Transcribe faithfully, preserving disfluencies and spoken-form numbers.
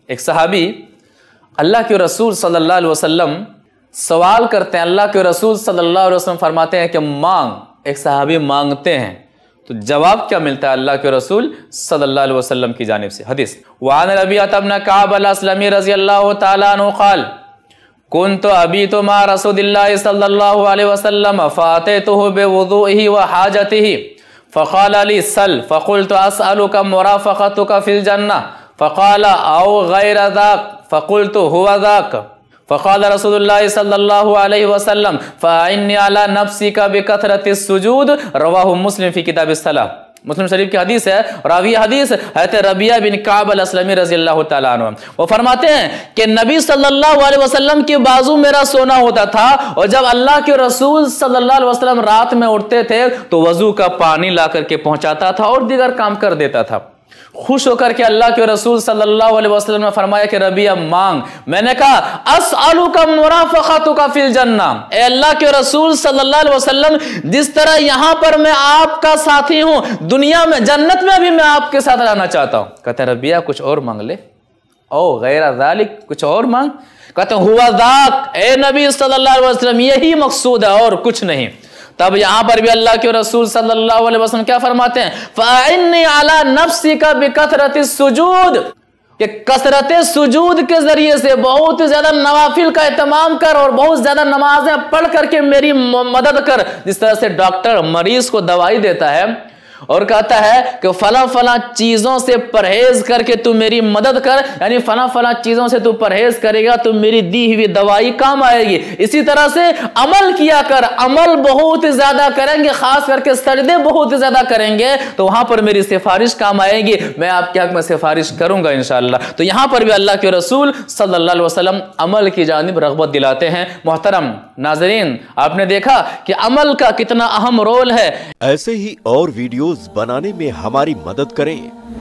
एक सहाबी अल्लाह के रसूल सल्लल्लाहु अलैहि वसल्लम सवाल करते हैं, अल्लाह के रसूल सल्लल्लाहु अलैहि वसल्लम फरमाते हैं कि मांग। एक सहाबी मांगते हैं तो जवाब क्या मिलता है अल्लाह के रसूल सल्लल्लाहु अलैहि वसल्लम की जानिब से। हदीस वान रबियत इब्न कअब अल-अस्लमी रज़ियल्लाहु तआला अन्हु क़ाल कुन्तु अबीतु मा रसूलिल्लाहि सल्लल्लाहु अलैहि वसल्लम फ़अतैतुहु बिवुज़ूइही व हाजतिही फ़क़ाल ली सल फ़क़ुल्तु अस्अलुका मुराफ़क़तुका फ़िल जन्नह फ़क़ाल औ ग़ैर ज़ाक फ़क़ुल्तु हुवा ज़ाक फ़क़ाल रसूलुल्लाहि सल्लल्लाहु अलैहि वसल्लम फ़अइन्नी अला नफ़्सिका बिकथरतिस सुजूद। रवाहु मुस्लिम फ़ी किताबिस सलाह। मुस्लिम शरीफ की हदीस है। रावी हदीस हज़रत रबिया बिन कअब अल-अस्लमी रज़ियल्लाहु तआला अन्हु, वो फरमाते हैं कि नबी सल्लल्लाहु अलैहि वसल्लम के बाजू मेरा सोना होता था, और जब अल्लाह के रसूल सल्लल्लाहु अलैहि वसल्लम रात में उठते थे तो वजू का पानी ला करके पहुंचाता था और दीगर काम कर देता था। खुश होकर के अल्लाह के रसूल सल्लल्लाहु अलैहि वसल्लम ने फरमाया कि रबिया मांग। मैंने कहा अस्अलुका मुराफ़क़तुका फ़िल जन्नह, ए अल्लाह के रसूल सल्लल्लाहु अलैहि वसल्लम, जिस तरह यहां पर मैं आपका साथी हूं, दुनिया में जन्नत में भी मैं आपके साथ रहना चाहता हूं। कहते रबिया कुछ और मांग ले, ओ गैर ज़ालिक, कुछ और मांग। कहते हुआ ज़ाक, ए नबी सल्लल्लाहु अलैहि वसल्लम, यही मकसूद है और कुछ नहीं। तब यहां पर भी अल्लाह के रसूल सल्लल्लाहु अलैहि वसल्लम क्या फरमाते हैं, फ़अइन्नी अला नफ़्सिका बिकथरतिस सुजूद, कि कसरत सुजूद के जरिए से बहुत ज्यादा नवाफिल का एहतमाम कर और बहुत ज्यादा नमाजें पढ़ करके मेरी मदद कर। जिस तरह से डॉक्टर मरीज को दवाई देता है और कहता है कि फला फला चीजों से परहेज करके तू मेरी मदद कर, यानी फला फला चीजों से तू परहेज करेगा तो मेरी दी हुई दवाई काम आएगी। इसी तरह से अमल किया कर, अमल बहुत ज्यादा करेंगे, खास करके सजदे बहुत ज्यादा करेंगे तो वहां पर मेरी सिफारिश काम आएगी, मैं आपके हक में सिफारिश करूंगा इंशाअल्लाह। तो यहां पर भी अल्लाह के रसूल सल्लल्लाहु अलैहि वसल्लम अमल की जानिब रग़बत दिलाते हैं। मोहतरम नाज़रीन, आपने देखा कि अमल का कितना अहम रोल है। ऐसे ही और वीडियोस बनाने में हमारी मदद करें।